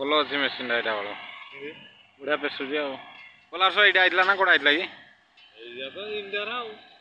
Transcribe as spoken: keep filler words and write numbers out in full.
ଭଲ ଅଛି ମେସିନ୍ଟା ଏଇଟା ଭଲ ବଢ଼ିଆ ପେଶୁଛି ଆଉ ଗଲା ବର୍ଷ ଏଇଟା ଆଇଥିଲା ନା କୋଉଟା ଆଇଥିଲା କି ଏଇଟା ତ ଇଣ୍ଡିଆର ଆଉ